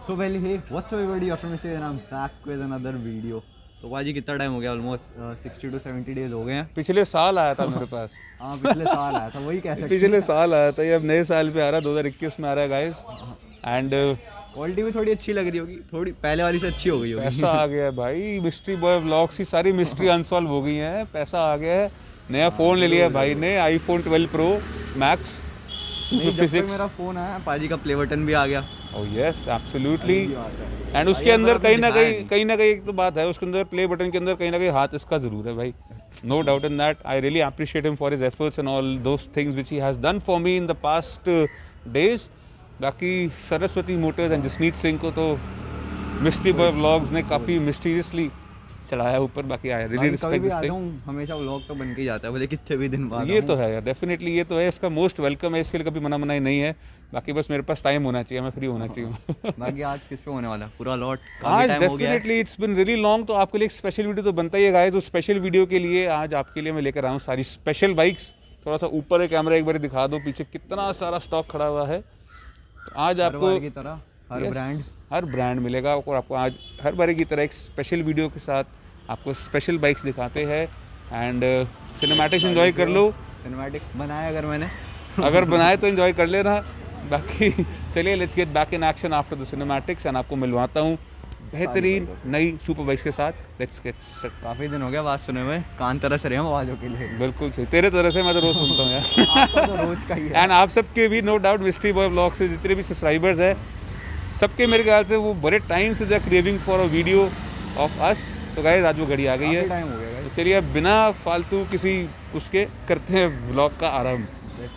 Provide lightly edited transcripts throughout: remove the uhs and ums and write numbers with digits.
So well, hey, what's up everybody? After me and I'm back with another video. तो भाजी कितना time हो गया? ऑलमोस्ट 60 to 70 डेज हो गए हैं। पिछले साल आया था मेरे पास। हाँ पिछले साल आया था, वही कह सकते हैं। पिछले साल आया था, ये अब नए साल पे आ रहा है, 2021 में आ रहा है गाइस। एंड क्वालिटी भी थोड़ी अच्छी लग रही होगी, थोड़ी पहले वाली से अच्छी हो गई होगी। पैसा आ गया है भाई, मिस्ट्री बॉय व्लॉग्स की सारी मिस्ट्री अनसॉल्व हो गई है। पैसा आ गया है, नया फ़ोन ले लिया भाई ने, iPhone 12 Pro Max 256। मेरा फ़ोन आया, पाजी का प्ले बटन भी आ गया। Oh yes absolutely. एंड उसके अंदर कहीं ना कहीं एक तो बात है, उसके अंदर प्ले बटन के अंदर कहीं ना कहीं हाथ इसका ज़रूर है भाई। No doubt in that. I really appreciate him for his efforts and all those things which he has done for me in the past days. बाकी सरस्वती मोटर्स एंड जसनीत सिंह को तो मिस्ट्री बॉय व्लॉग्स ने काफ़ी मिस्टीरियसली चढ़ाया ऊपर। बाकी I really respect this thing. हमेशा vlog तो बन के ही जाता है, बोले कितने भी दिन बाद। ये तो है यार, डेफिनेटली ये तो है, इसका मोस्ट वेलकम है, इसके लिए कभी मना मनाही नहीं है। बाकी बस मेरे पास टाइम होना चाहिए, मैं फ्री होना चाहिए। बाकी आज किस पे होने वाला पूरा लॉट? आज definitely it's been really long, तो आपके लिए एक स्पेशल वीडियो तो बनता ही है गाइस। उस स्पेशल वीडियो के लिए आज आपके लिए मैं लेकर आया हूँ सारी स्पेशल बाइक्स। थोड़ा सा ऊपर है कैमरा, एक बार दिखा दो पीछे कितना सारा स्टॉक खड़ा हुआ है। तो आज आपको की तरह हर ब्रांड मिलेगा और आपको आज हर बार की तरह एक स्पेशल वीडियो के साथ आपको स्पेशल बाइक्स दिखाते हैं। एंड सिनेमैटिक्स एंजॉय कर लो। सिनेमैटिक्स बनाए अगर बनाए तो एंजॉय कर लेना। बाकी चलिए let's get back in action after the cinematics and आपको मिलवाता हूँ बेहतरीन नई सुपर बाइक्स के साथ। Let's get start. काफ़ी दिन हो गया आवाज़ सुने हुए, कान तरस रहे हैं आवाज़ों के लिए। बिल्कुल सही, तेरे तरह से मैं तो रोज़ सुनता हूँ यार। तो रोज का ही है। एंड आप सबके भी no doubt mystery boy vlog से जितने भी सब्सक्राइबर्स हैं, सबके मेरे ख्याल से वो बड़े टाइम से they are craving for a video of us. तो गाइस आज वो घड़ी आ गई है, टाइम हो गया। तो चलिए अब बिना फालतू किसी उसके करते हैं व्लॉग का आरंभ।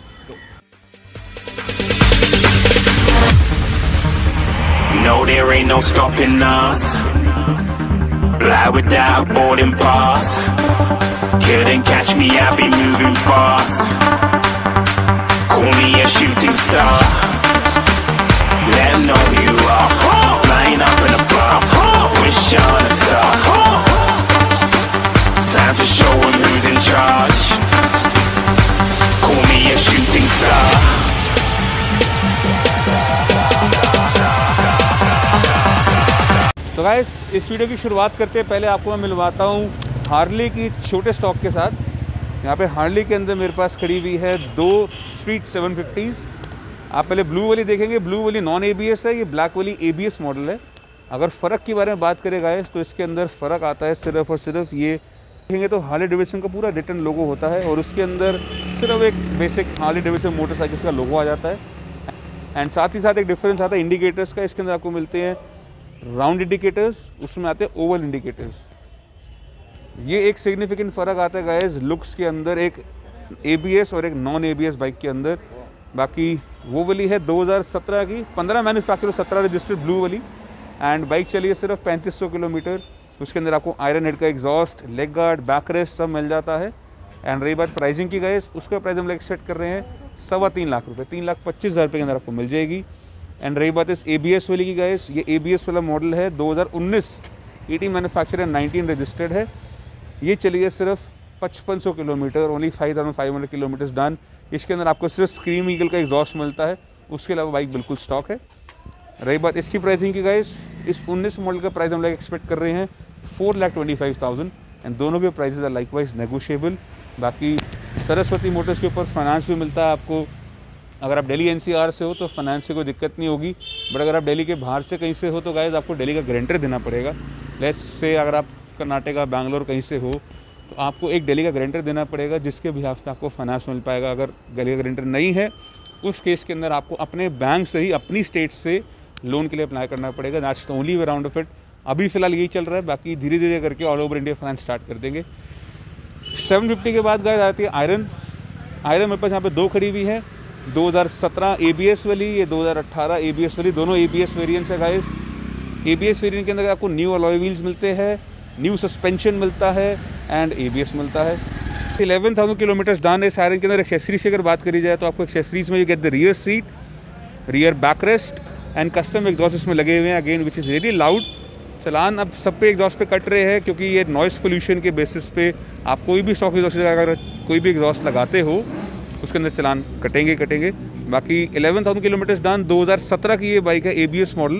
No, there ain't no stopping us. Fly without boarding pass. Couldn't catch me, I'll be moving fast. Call me a shooting star. Let 'em know who you are. Flying up in a bar. Wish on a star. Time to show 'em who's in charge. Call me a shooting star. तो guys इस video की शुरुआत करते हैं, पहले आपको मैं मिलवाता हूँ हार्ली की छोटे स्टॉक के साथ। यहाँ पे हार्ली के अंदर मेरे पास खड़ी हुई है 2 स्ट्रीट 750s। आप पहले ब्लू वाली देखेंगे, ब्लू वाली नॉन ABS है, ये ब्लैक वाली ABS मॉडल है। अगर फ़र्क के बारे में बात करें गाइस तो इसके अंदर फ़र्क आता है सिर्फ और सिर्फ ये देखेंगे तो हार्ली डेविडसन का पूरा रिटर्न लोगो होता है और उसके अंदर सिर्फ एक बेसिक हार्ली डेविडसन मोटरसाइकिल्स का लोगो आ जाता है। एंड साथ ही साथ एक डिफरेंस आता है इंडिकेटर्स का। इसके अंदर आपको मिलते हैं राउंड इंडिकेटर्स, उसमें आते हैं ओवल इंडिकेटर्स। ये एक सिग्निफिकेंट फ़र्क आता है गाइस लुक्स के अंदर, एक ABS और एक नॉन ABS बाइक के अंदर। बाकी वो वाली है 2017 की, 15 मैन्युफैक्चर 17 रजिस्टर्ड ब्लू वाली। एंड बाइक चली है सिर्फ 3500 किलोमीटर। उसके अंदर आपको आयरन हेड का exhaust, leg guard, back rest सब मिल जाता है। एंड रही बात प्राइसिंग की गाइस, उसका प्राइस हम लोग सेट कर रहे हैं 3.25 लाख रुपये, 3,25,000 रुपये के अंदर आपको मिल जाएगी। एंड रही बात इस ABS वाली की गाइस, ये ABS वाला मॉडल है 2019, 18 मैन्युफैक्चर एंड 19 रजिस्टर्ड है। ये चली है सिर्फ 5500 किलोमीटर, ओनली 5,500 किलोमीटर्स डन। इसके अंदर आपको सिर्फ स्क्रीम ईगल का एग्जॉस्ट मिलता है, उसके अलावा बाइक बिल्कुल स्टॉक है। रही बात इसकी प्राइसिंग की गाइस, इस 19 मॉडल का प्राइस हम लोग एक्सपेक्ट कर रहे हैं 4,25,000 एंड दोनों के प्राइसेस आर लाइकवाइज नेगोशिएबल। बाकी सरस्वती मोटर्स के ऊपर फाइनेंस भी मिलता है आपको। अगर आप दिल्ली NCR से हो तो फाइनेंस से कोई दिक्कत नहीं होगी, बट अगर आप दिल्ली के बाहर से कहीं से हो तो गाइस आपको दिल्ली का गारंटर देना पड़ेगा। लेट्स से अगर आप कर्नाटका, बैंगलोर कहीं से हो तो आपको एक दिल्ली का गारंटर देना पड़ेगा, जिसके भी से आपको फाइनेंस मिल पाएगा। अगर दिल्ली का गारंटर नहीं है उस केस के अंदर आपको अपने बैंक से ही, अपनी स्टेट से लोन के लिए अप्लाई करना पड़ेगा। That's the only way around of it. अभी फ़िलहाल यही चल रहा है, बाकी धीरे धीरे करके all over India finance start कर देंगे। 750 के बाद गाइस आती है आयरन। मेरे पास यहाँ पे 2 खड़ी हुई है, 2017 ABS वाली, ये 2018 ABS वाली, दोनों ABS वेरिएंट्स है गाइस। ABS वेरिएंट के अंदर आपको न्यू अलॉय व्हील्स मिलते हैं, न्यू सस्पेंशन मिलता है एंड ABS मिलता है। 11,000 किलोमीटर्स डन है इस आयरन के अंदर। एक्सेसरीज की अगर बात करी जाए तो आपको एक्सेसरीज में you get the rear seat, rear back rest and custom exhaust इसमें लगे हुए हैं again which is really loud. चलान अब सब पे एग्जॉस्ट पे कट रहे हैं क्योंकि ये नॉइस पोल्यूशन के बेसिस पे आप कोई भी स्टॉक एग्जॉस्ट अगर कोई भी एग्जॉस्ट लगाते हो उसके अंदर चलान कटेंगे। बाकी 11,000 किलोमीटर्स डन। 2017 की ये बाइक है, ABS मॉडल।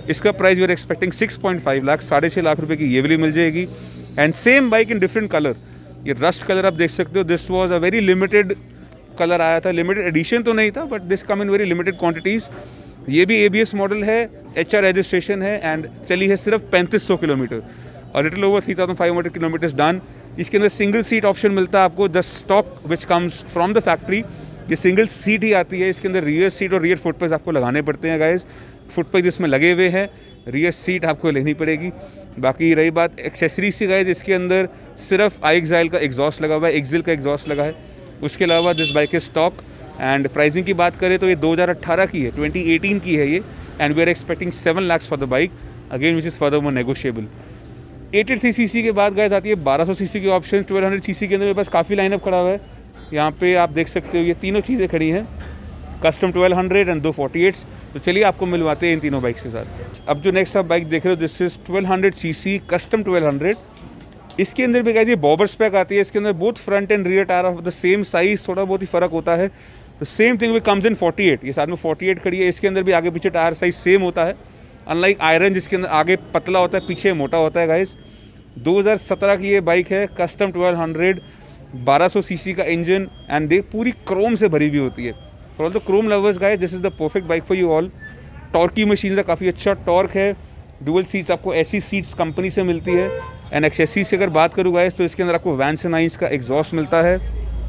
इसका price we are expecting 6.5 lakh, 6.5 lakh रुपए की ये वाली मिल जाएगी। And same bike in different colour, ये रस्ट कलर आप देख सकते हो। This was a very limited colour आया था, लिमिटेड एडिशन तो नहीं था but this come in very limited quantities. ये भी ABS मॉडल है, HR रजिस्ट्रेशन है एंड चली है सिर्फ 3500 किलोमीटर और लिटिल ओवर 3500 किलोमीटर्स डन। इसके अंदर सिंगल सीट ऑप्शन मिलता है आपको, the stock which comes from the factory, ये सिंगल सीट ही आती है। इसके अंदर रियर सीट और रियर फुट पेग्स आपको लगाने पड़ते हैं गाइस, फुट पेग्स इसमें लगे हुए हैं, रियर सीट आपको लेनी पड़ेगी। बाकी रही बात एक्सेसरीज से गाइस, इसके अंदर सिर्फ iExile का एग्जॉस्ट लगा हुआ है, एक्सिल का एग्जॉस्ट लगा है। उसके अलावा this bike is stock. And pricing की बात करें तो ये 2018 की है, 2018 की है ये। And we are expecting 7 lakhs for the bike, again which is further more negotiable. 883 cc के बाद गाइस आती है 1200 cc की ऑप्शन। 1200 cc के अंदर मेरे पास काफ़ी लाइनअप खड़ा हुआ है, यहाँ पे आप देख सकते हो ये तीनों चीज़ें खड़ी हैं, कस्टम 1200 एंड 2 48s। तो चलिए आपको मिलवाते हैं इन तीनों बाइक्स के साथ। अब जो नेक्स्ट आप बाइक देख रहे हो दिस इज 1200 cc कस्टम 1200। इसके अंदर भी गाइस ये बॉबर स्पेक आती है, इसके अंदर both front and rear tyre of the same size, थोड़ा बहुत ही फर्क होता है। The same thing we comes in 48, ये साथ में 48 खड़ी है। इसके अंदर भी आगे पीछे टायर साइज सेम होता है, अनलाइक आयरन जिसके अंदर आगे पतला होता है पीछे मोटा होता है गाइस। 2017 की ये बाइक है, कस्टम 1200, 1200 cc का इंजन एंड देख पूरी क्रोम से भरी हुई होती है। For all the chrome lovers guys this is the perfect bike for you all. Torque की मशीन का काफ़ी अच्छा टॉर्क है, डुअल सीट्स आपको ऐसी सीट्स कंपनी से मिलती है। एंड एक्सेसरीज से अगर बात करूँ गाइस तो इसके अंदर आपको वैन्स एंड नाइन्स का एग्जॉस्ट मिलता है,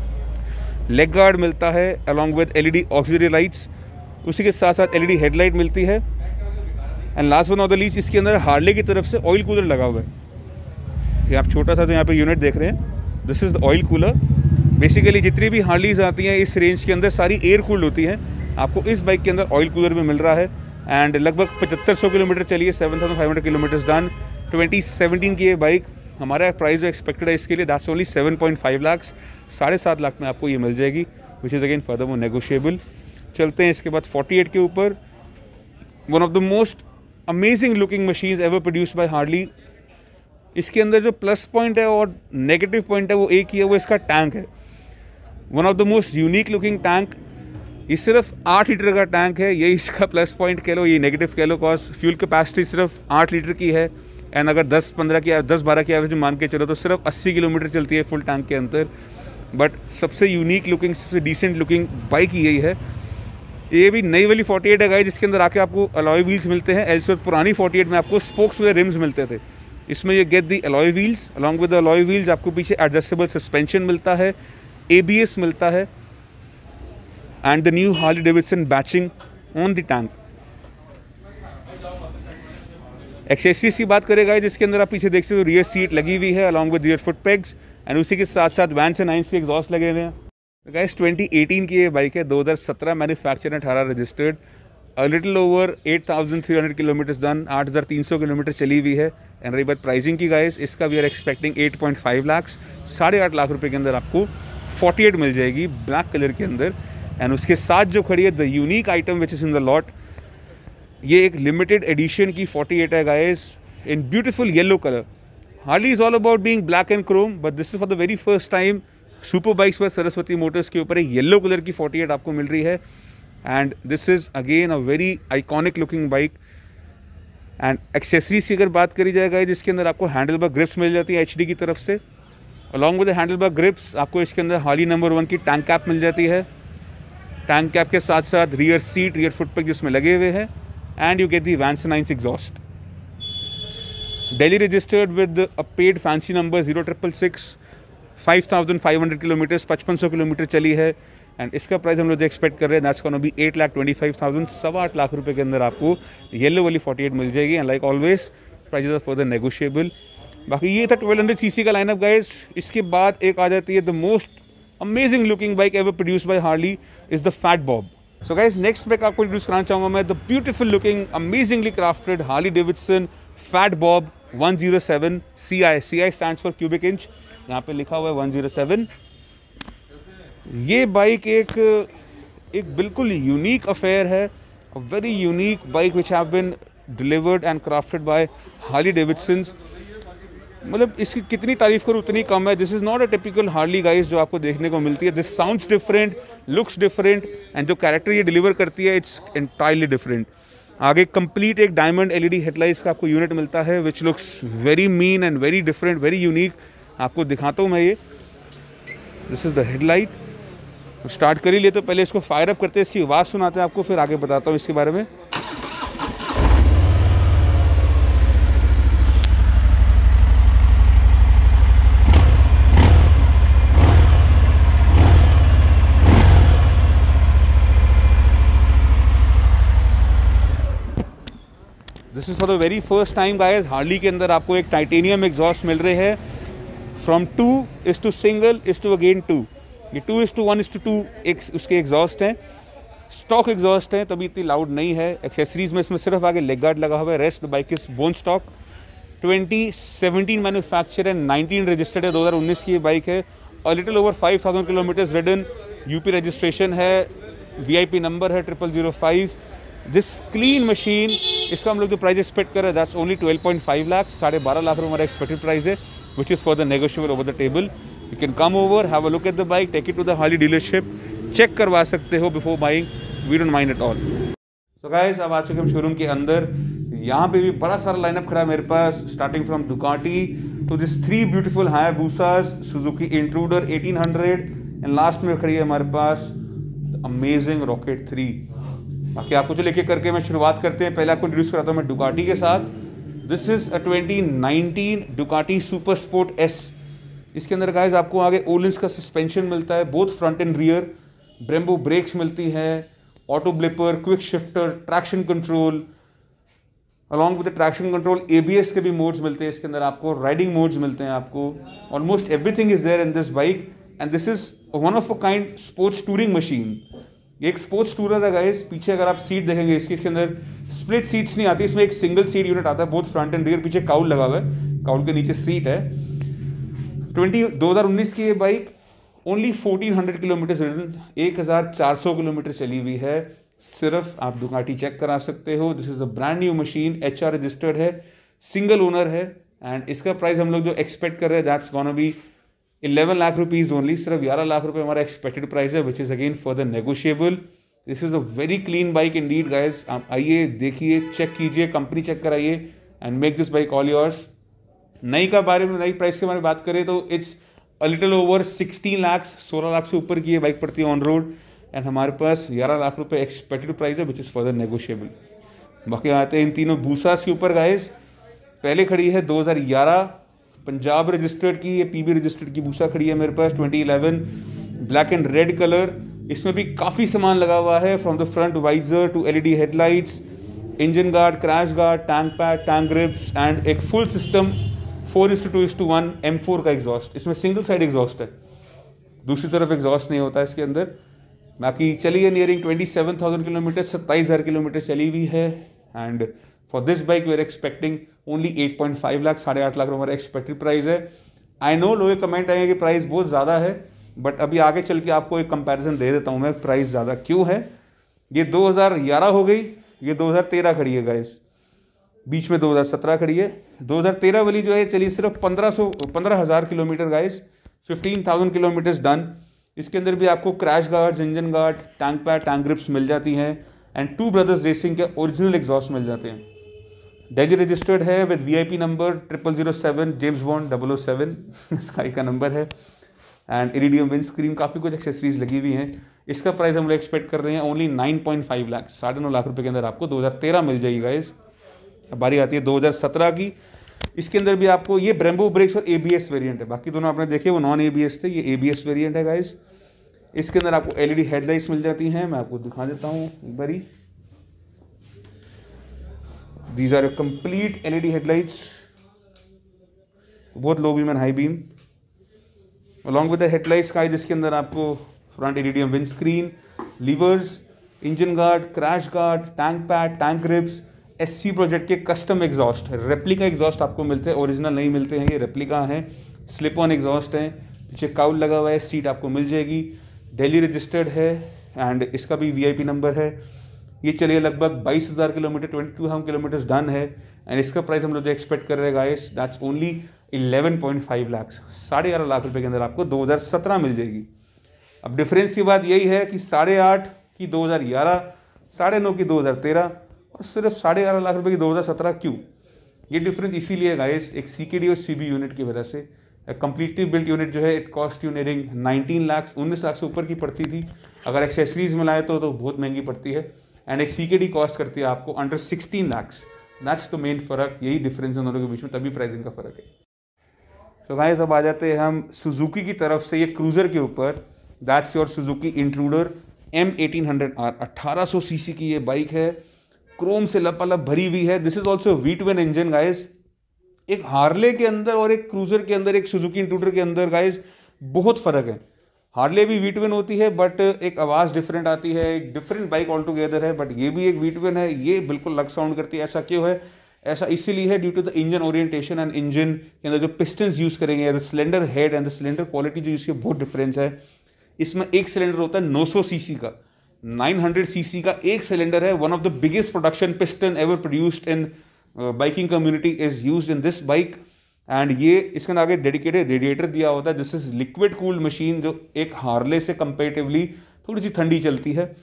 लेग गार्ड मिलता है along with LED auxiliary lights, उसी के साथ साथ LED हेडलाइट मिलती है। And last but not the least इसके अंदर हार्ले की तरफ से ऑयल कूलर लगा हुआ है। ये आप छोटा सा तो यहाँ पे यूनिट देख रहे हैं, this is the oil cooler. Basically जितनी भी हार्लीज आती हैं इस रेंज के अंदर सारी एयर कूल्ड होती हैं, आपको इस बाइक के अंदर ऑयल कूलर भी मिल रहा है। एंड लगभग 7500 किलोमीटर चलिए, 7500 किलोमीटर्स डन। 2017 की ये बाइक, हमारा प्राइस जो एक्सपेक्टेड है इसके लिए दैट्स ओनली 7.5 lakhs, 7.5 लाख में आपको ये मिल जाएगी, which is again further more negotiable. चलते हैं इसके बाद 48 के ऊपर, one of the most amazing looking machines ever produced by Harley. इसके अंदर जो प्लस पॉइंट है और नेगेटिव पॉइंट है वो एक ही है, वो इसका टैंक है। One of the most unique looking tank, ये सिर्फ 8 लीटर का टैंक है, ये इसका प्लस पॉइंट कह लो, ये नेगेटिव कह लो, कॉज फ्यूल कैपेसिटी सिर्फ 8 लीटर की है। एंड अगर 10-12 की एवरेज मान के चलो तो सिर्फ 80 किलोमीटर चलती है फुल टैंक के अंदर। बट सबसे यूनिक लुकिंग, सबसे डिसेंट लुकिंग बाइक यही है। ये भी नई वाली 48 है गाइस, जिसके अंदर आके आपको अलॉय व्हील्स मिलते हैं। एल्सो पुरानी 48 में आपको स्पोक्स वाले रिम्स मिलते थे, इसमें ये get the alloy wheels. Along with alloy wheels आपको पीछे एडजस्टेबल सस्पेंशन मिलता है, ABS मिलता है and the new Harley Davidson badging on the tank. Accessories की बात करेगा जिसके अंदर आप पीछे देख सकते हो रियर सीट लगी हुई है along with rear foot pegs and उसी के साथ साथ वैन्स एंड नाइन्स के एग्जॉस्ट लगे हुए हैं। तो गाइस 2018 की ये बाइक है, 2017 manufacture 18 registered, a little over 8300 kilometres done, 8300 kilometre चली हुई है। एंड रही बात प्राइसिंग की गाइस, इसका we are expecting 8.5 lakhs, 8.5 lakh रुपए के अंदर आपको 48 मिल जाएगी ब्लैक कलर के अंदर। एंड उसके साथ जो खड़ी है the unique item which is in the lot, ये एक लिमिटेड एडिशन की 48 है guys in beautiful yellow colour. Harley is all about being black and chrome, but this is for the very first time super bikes पर Saraswati Motors के ऊपर एक yellow colour की 48 आपको मिल रही है। And this is again a very iconic looking bike. And accessories की अगर बात करी जाए गाइस, जिसके अंदर आपको हैंडल बार ग्रिप्स मिल जाती है HD की तरफ से। Along with handle bar grips आपको इसके अंदर हार्ली नंबर 1 की टैंक कैप मिल जाती है। टैंक कैप के साथ साथ rear seat, rear foot peg जिसमें लगे हुए हैं and you get the Vance and Hines exhaust. Delhi registered with a paid fancy number 0666, 5500 kilometres, 5500 kilometre चली है। एंड इसका प्राइस हम लोग एक्सपेक्ट कर रहे हैं दैट्स गोना बी 8,25,000, 8.25 लाख रुपए के अंदर आपको येलो वाली 48 मिल जाएगी। And like always prices are further negotiable. बाकी ये था 1200 cc का लाइनअप गाइस। इसके बाद एक आ जाती है the most amazing looking bike ever produced by Harley is the Fat Bob. So guys next bike आपको इंट्रोड्यूस कराना चाहूँगा मैं the beautiful looking amazingly crafted Harley Davidson Fat Bob 107 CI। CI stands for cubic inch, यहाँ पे लिखा हुआ है 107। ये बाइक एक बिल्कुल यूनिक अफेयर है, a very unique bike which have been delivered and crafted by Harley Davidson. मतलब इसकी कितनी तारीफ करूँ उतनी कम है। This is not a typical Harley guys जो आपको देखने को मिलती है। This sounds different, looks different and जो कैरेक्टर ये डिलीवर करती है इट्स एंटायरली डिफरेंट। आगे कंप्लीट एक डायमंड एलईडी हेडलाइट्स का आपको यूनिट मिलता है which looks very mean and very different, very unique. आपको दिखाता हूँ मैं ये, this is the headlight. Start कर ही लिए तो पहले इसको फायर अप करते हैं, इसकी आवाज़ सुनाते हैं आपको, फिर आगे बताता हूँ इसके बारे में। This is for the very first time guys, Harley के अंदर आपको एक टाइटेनियम एग्जॉस्ट मिल रहे हैं। From 2 to single to again 2, ये 2 1 2 एक उसके एग्जॉस्ट हैं, स्टॉक एग्जॉस्ट हैं, तभी इतनी लाउड नहीं है। एक्सेसरीज में इसमें सिर्फ आगे लेग गार्ड लगा हुआ है, rest the bike is bone stock. 2017 manufacture है, 19 रजिस्टर्ड है, 2019 की ये बाइक है। और little over 5000 kilometres ridden, UP registration है, VIP नंबर है 0005। दिस क्लीन मशीन, इसका हम लोग जो प्राइस एक्सपेक्ट कर रहे हैं दैट्स ओनली 12.5 लाख, 12.5 लाख रुपये हमारा एक्सपेक्टेड प्राइस है, which is for the negotiable over the table. You can come over, have a look at the bike, take it to the Harley dealership, check करवा सकते हो before buying, we don't mind at all. So guys, अब आ चुके हम showroom के अंदर। यहाँ पे भी बड़ा सारा लाइनअप खड़ा है मेरे पास, starting from Ducati to this 3 beautiful Hayabusas, Suzuki Intruder 1800 and last में खड़ी है हमारे पास अमेजिंग रॉकेट 3। बाकी आपको जो लेके करके मैं शुरुआत करते हैं, पहले आपको इंट्रोड्यूस कराता हूँ मैं डुकाटी के साथ। दिस इज़ अ 2019 डुकाटी सुपर स्पोर्ट S। इसके अंदर गाइस आपको आगे ओलिंस का सस्पेंशन मिलता है, both front and rear, Brembo brakes मिलती है, auto blipper, quick shifter, traction control, along with the traction control ABS के भी मोड्स मिलते हैं इसके अंदर, आपको राइडिंग मोड्स मिलते हैं आपको। Almost everything is there in this bike and this is one of a kind sports touring machine. एक स्पोर्ट्स टूरर है गाइस। पीछे अगर आप सीट देखेंगे इसके अंदर स्प्लिट सीट्स नहीं आती, इसमें एक सिंगल सीट यूनिट आता है, बोथ फ्रंट एंड रियर। पीछे काउल लगा हुआ है, काउल के नीचे सीट है। 2019 की ये bike only 1400 kilometre ridden, 1400 kilometre चली हुई है। सिर्फ आप दुकाटी चेक करा सकते हो। This is a brand new machine, HR registered है, सिंगल ओनर है एंड इसका प्राइस हम लोग जो एक्सपेक्ट कर रहे हैं that's gonna be 11 lakh rupees only. सिर्फ 11 लाख रुपए हमारा एक्सपेक्टेड प्राइस है, which is again further negotiable. This is a very clean bike indeed guys. आप आइए, देखिए, चेक कीजिए, कंपनी चेक कराइए and make this bike all yours. नई का बारे में, नई प्राइस के बारे में बात करें तो it's a little over 16 lakh, 16 lakh से ऊपर की ये बाइक पड़ती है ऑन रोड एंड हमारे पास 11 लाख रुपए एक्सपेक्टेड प्राइस है, विच इज़ फर्दर नेगोशिएबल। बाकी आते हैं इन तीनों बूसास के ऊपर गाइस। पहले खड़ी है 2011 पंजाब रजिस्टर्ड की, ये PB रजिस्टर्ड की बूसा खड़ी है मेरे पास 2011, ब्लैक एंड रेड कलर। इसमें भी काफ़ी सामान लगा हुआ है, from the front visor to LED headlights, engine guard, crash guard, tank pad, tank grips and एक फुल सिस्टम 4:2:1 M4 का एग्जॉस्ट। इसमें सिंगल साइड एग्जॉस्ट है, दूसरी तरफ एग्जॉस्ट नहीं होता इसके अंदर। बाकी चली है नियरिंग 27,000 किलोमीटर, 27,000 किलोमीटर चली हुई है and for this bike we are expecting only 8.5 lakh, 8.5 lakh हमारा एक्सपेक्टेड प्राइस है। आई नो लोग कमेंट आएंगे कि प्राइस बहुत ज़्यादा है, बट अभी आगे चल के आपको एक कंपैरिजन दे देता हूँ मैं, प्राइस ज़्यादा क्यों है। ये 2011 हो गई, ये 2013 खड़ी है गाइस, बीच में 2017 खड़ी है। 2013 वाली जो है चली सिर्फ 15,000 किलोमीटर गाइस, 15,000 किलोमीटर्स डन। इसके अंदर भी आपको crash guards, engine guard, tank pad, tank grips मिल जाती हैं एंड टू ब्रदर्स रेसिंग के ओरिजिनल एग्जॉस्ट मिल जाते हैं। दिल्ली रजिस्टर्ड है with VIP number 0007, James Bond 007 sky का नंबर है एंड इरिडियम विंड स्क्रीन, काफ़ी कुछ एक्सेसरीज लगी हुई हैं। इसका प्राइस हम लोग एक्सपेक्ट कर रहे हैं ओनली 9.5 लाख, 9.5 लाख रुपए के अंदर आपको 2013 मिल जाएगी गाइस। अब बारी आती है 2017 की। इसके अंदर भी आपको ये ब्रेम्बो ब्रेक्स और ABS वेरिएंट है, बाकी दोनों आपने देखे वो नॉन ABS थे, ये ABS वेरिएंट है गाइस। इसके अंदर आपको LED हेडलाइट्स मिल जाती हैं, मैं आपको दिखा देता हूँ एक बारी। These are a complete LED headlights, both low beam and high beam. Along with the headlights का जिसके अंदर आपको front iridium wind screen, levers, engine guard, crash guard, tank pad, tank grips, SC project के custom exhaust है, replica exhaust आपको मिलते हैं, original नहीं मिलते हैं, ये रेप्लिका हैं, स्लिप ऑन एग्जॉस्ट हैं, पीछे काउल लगा हुआ है, सीट आपको मिल जाएगी, दिल्ली रजिस्टर्ड है एंड इसका भी VIP नंबर है। ये चलिए लगभग 22,000 किलोमीटर, 22,000 किलोमीटर डन है एंड इसका प्राइस हम लोग जो एक्सपेक्ट कर रहे हैं guys that's only 11.5 lakh, 11.5 lakh रुपए के अंदर आपको 2017 मिल जाएगी। अब डिफरेंस की बात यही है कि 8.5 की 2011, 9.5 की 2013, और सिर्फ 11.5 लाख रुपए की 2017 क्यों? ये डिफरेंस इसीलिए गाइस एक CKD और CB यूनिट की वजह से। कंप्लीटली बिल्ट यूनिट जो है it cost you nearing 19 lakh 19 lakh से ऊपर की पड़ती थी। अगर एक्सेसरीज मिलाए तो बहुत महंगी पड़ती है। एंड एक CKD कॉस्ट करती है आपको under 16 lakhs. That's the main फ़र्क, यही डिफरेंस इन दोनों के बीच में, तभी प्राइसिंग का फ़र्क है। सो गाइस अब आ जाते हैं हम सुजुकी की तरफ से ये क्रूज़र के ऊपर। That's your Suzuki Intruder M1800R। 1800 CC की ये बाइक है, क्रोम से लपालप भरी हुई है। This is also V12 engine guys. एक हार्ले के अंदर और एक क्रूज़र के अंदर, एक सुजुकी इंट्रूडर के अंदर गाइस बहुत फ़र्क है। हार्ले भी V12 होती है बट एक आवाज़ डिफरेंट आती है, एक डिफरेंट बाइक ऑल टुगेदर है। बट ये भी एक V12 है, ये बिल्कुल अलग साउंड करती है। ऐसा क्यों है? ऐसा इसीलिए है due to the engine orientation and engine के अंदर जो पिस्टन्स यूज़ करेंगे, the cylinder head and the cylinder quality जो इसकी बहुत डिफरेंस है। इसमें एक सिलेंडर होता है 900 सीसी का, 900 सीसी का एक सिलेंडर है। One of the biggest production piston ever produced in biking community is used in this bike. And ये इसके अंदर आगे डेडिकेटेड रेडिएटर दिया होता है। This is liquid cooled machine जो एक हार्ले से कंपेरेटिवली थोड़ी सी ठंडी चलती है।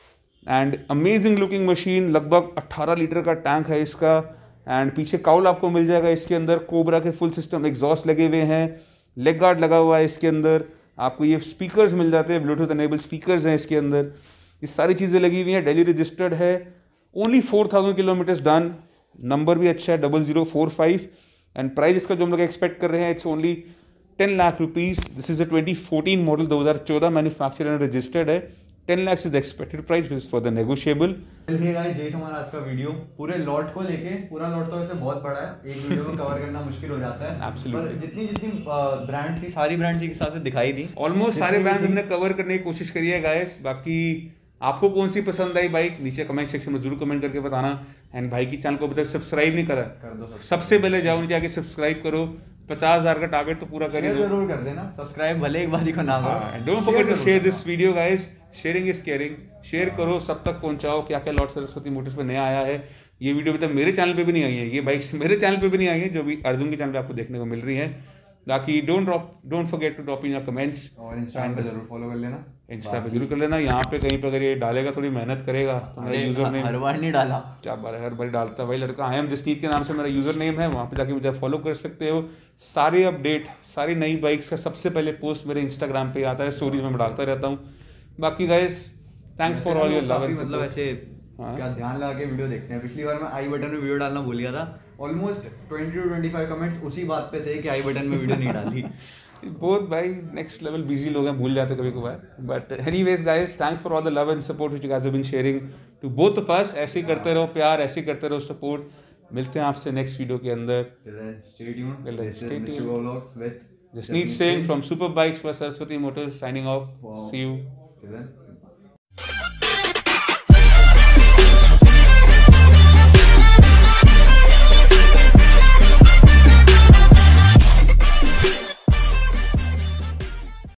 एंड अमेजिंग लुकिंग मशीन, लगभग 18 लीटर का टैंक है इसका। एंड पीछे काउल आपको मिल जाएगा इसके अंदर, कोबरा के फुल सिस्टम एग्जॉस्ट लगे हुए हैं, लेग गार्ड लगा हुआ है इसके अंदर। आपको ये स्पीकर्स मिल जाते हैं, ब्लूटूथ एनेबल स्पीकर्स हैं इसके अंदर। ये सारी चीज़ें लगी हुई हैं, डेली रजिस्टर्ड है। ओनली 4000 किलोमीटर्स डन, नंबर भी अच्छा है 0045। एंड प्राइस इसका जो हम लोग एक्सपेक्ट कर रहे हैं it's only 10 lakh rupees. This is a 2014 model, 2014 manufacture and registered है। 10 lakh is the expected price for the negotiable. चलिए गाइस, यही हमारा आज का वीडियो। पूरे लॉट को लेके, पूरा लॉट तो वैसे बहुत बड़ा है, एक वीडियो में कवर करना मुश्किल हो जाता है। Absolutely. पर जितनी ब्रांड थी, सारी ब्रांड्स एक हिसाब से दिखाई दी। ऑलमोस्ट सारे ब्रांड हमने कवर करने की कोशिश करी है गाइस। बाकी आपको कौन सी पसंद आई बाइक, नीचे कमेंट सेक्शन में जरूर कमेंट करके बताना। एंड भाई की चैनल को अभी तक सब्सक्राइब नहीं करा, कर दो सबसे पहले जाओ नीचे आके सब्सक्राइब करो। 50,000 का टारगेट तो पूरा करिए, जरूर कर देना सब्सक्राइब, भले एक बारी को ना हो। Don't forget to share this video guys. Sharing is caring. Share करो, सब तक पहुंचाओ क्या क्या लॉर्ड सरस्वती मोटर्स पे नया आया है। ये वीडियो अभी तक मेरे चैनल पे भी नहीं आई है, ये बाइक्स मेरे चैनल पे भी नहीं आई है, जो भी अर्जुन के चैनल पे आपको देखने को मिल रही है। बाकी don't forget to drop in your comments. और इंस्टाग्राम पे जरूर फॉलो कर लेना, इंस्टा पे जरूर कर लेना। यहाँ पे कहीं पे अगर ये डालेगा, थोड़ी मेहनत करेगा तो मेरा यूजर नेम, हर बार नहीं डाला, क्या बार है, हर बार डालता है भाई लड़का। आई एम जसनीत के नाम से मेरा यूजर नेम है, वहाँ पे जाके मुझे फॉलो कर सकते हो। सारे अपडेट, सारी नई बाइक्स का सबसे पहले पोस्ट मेरे इंस्टाग्राम पे आता है, स्टोरीज में डालता रहता हूँ। बाकी guys thanks for all your love and मतलब ऐसे क्या ध्यान लगा के वीडियो देखते हैं। पिछली बार मैं आई बटन में वीडियो डालना भूल गया था, ऑलमोस्ट 20 to 25 कमेंट्स उसी बात पे थे कि आई बटन में वीडियो नहीं डाली। बहुत भाई नेक्स्ट लेवल बिजी लोग हैं, भूल जाते कभी कभार। But anyways guys, thanks for all the love and support which you guys have been sharing to both of us. ऐसे ही करते रहो प्यार, ऐसे ही करते रहो सपोर्ट। मिलते हैं आपसे नेक्स्ट वीडियो के अंदर। Stay tuned. Well, This is stay tuned. Mr. Vlogs with Jasneet Singh from Super Bikes by Saraswati Motors signing off. Wow. See you. Till then.